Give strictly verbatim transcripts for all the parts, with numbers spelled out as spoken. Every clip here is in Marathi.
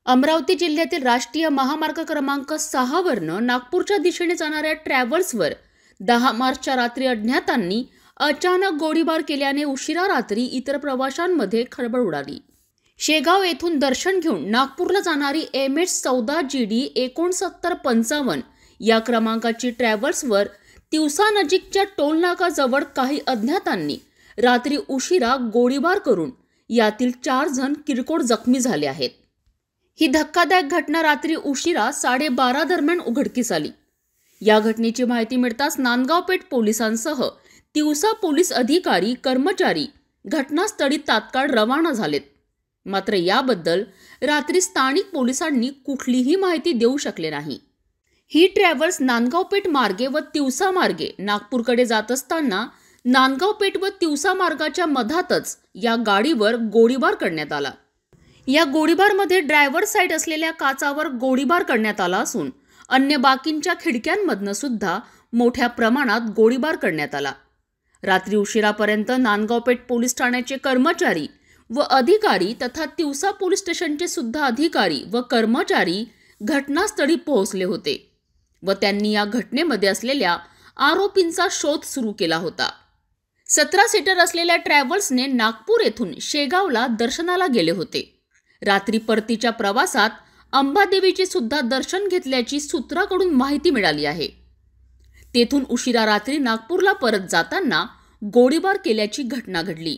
अमरावती जिल्ह्यातील राष्ट्रीय महामार्ग क्रमांक सहा वरनं नागपूरच्या दिशेने जाणाऱ्या ट्रॅव्हल्सवर दहा मार्चच्या रात्री अज्ञातांनी अचानक गोळीबार केल्याने उशिरा रात्री इतर प्रवाशांमध्ये खळबळ उडाली। शेगाव येथून दर्शन घेऊन नागपूरला जाणारी एम एच चौदा जी डी एकोणसत्तर पंचावन्न या क्रमांकाची ट्रॅव्हल्सवर तिवसा नजीकच्या टोलनाकाजवळ काही अज्ञातांनी रात्री उशिरा गोळीबार करून यातील चार जण किरकोळ जखमी झाले आहेत। ही धक्कादायक घटना रात्री उशिरा साडेबारा दरम्यान उघडकीस आली। या घटनेची माहिती मिळताच नांदगाव पेठ पोलिसांसह तिवसा पोलीस अधिकारी कर्मचारी घटनास्थळी तात्काळ रवाना झालेत। मात्र याबद्दल रात्री स्थानिक पोलिसांनी कुठलीही माहिती देऊ शकले नाही। ही ट्रॅव्हल्स नांदगाव पेठ मार्गे व तिवसा मार्गे नागपूरकडे जात असताना नांदगाव पेठ व तिवसा मार्गाच्या मधातच या गाडीवर गोळीबार करण्यात आला। या गोळीबारमध्ये ड्रायव्हर साईड असलेल्या काचावर गोळीबार करण्यात आला असून अन्य बाकींच्या खिडक्यांमधनं सुद्धा मोठ्या प्रमाणात गोळीबार करण्यात आला। रात्री उशिरापर्यंत नांदगाव पेठ पोलीस ठाण्याचे कर्मचारी व अधिकारी तथा तिवसा पोलीस स्टेशनचे सुद्धा अधिकारी व कर्मचारी घटनास्थळी पोहोचले होते व त्यांनी या घटनेमध्ये असलेल्या आरोपींचा शोध सुरू केला होता। सतरा सीटर असलेल्या ट्रॅव्हल्सने नागपूर येथून शेगावला दर्शनाला गेले होते। रात्री परतीच्या प्रवासात अंबादेवीचे सुद्धा दर्शन घेतल्याची सूत्राकडून माहिती मिळाली आहे। तेथून उशिरा रात्री नागपूरला परत जाताना गोळीबार केल्याची घटना घडली।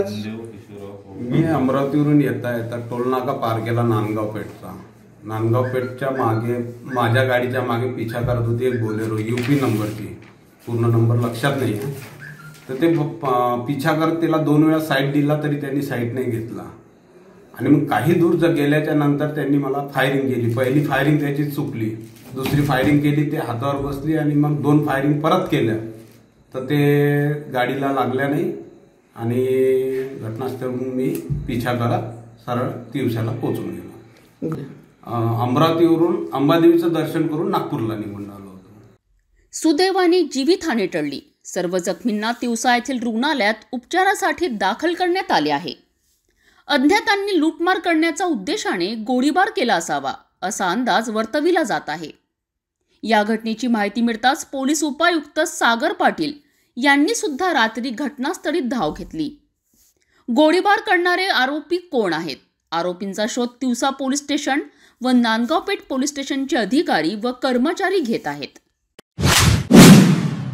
मी अमरावतीवरून येता येता टोलनाका पार केला नांदगाव पेठचा। नांदगाव पेठच्या मागे माझ्या गाडीच्या मागे पिछा करत होती एक बोलेरो यूपी नंबरची, पूर्ण नंबर लक्षात नाही आहे। तर ते पिछा करत त्याला दोन वेळा साईड दिला तरी त्यांनी साईड नाही घेतला आणि मग काही दूर जर गेल्याच्या नंतर त्यांनी मला फायरिंग केली। पहिली फायरिंग त्याची चुकली, दुसरी फायरिंग केली ते हातावर बसली आणि मग दोन फायरिंग परत केल्या तर ते गाडीला लागल्या नाही आणि घटनास्थळावरून मी पिछा करत सरळ तिवसाला पोहोचून गेलो। अमरावतीवरून अंबादेवीचं दर्शन करून नागपूरला निघून आलो होतो। सुदैवाने जीवितहानी टळली। सर्व जखमींना तिवसा येथील रुग्णालयात उपचारासाठी दाखल करण्यात आले आहे। अज्ञातांनी लूटमार करण्याचा उद्देशाने गोळीबार केला असावा असा अंदाज वर्तविला जात आहे। या घटनेची माहिती मिळताच पोलीस उपायुक्त सागर पाटील यांनी सुद्धा रात्री घटनास्थळी धाव घेतली। गोळीबार करणारे आरोपी कोण आहेत, आरोपींचा शोध तिवसा पोलीस स्टेशन व नांदगाव पेठ पोलीस स्टेशनचे अधिकारी व कर्मचारी घेत आहेत।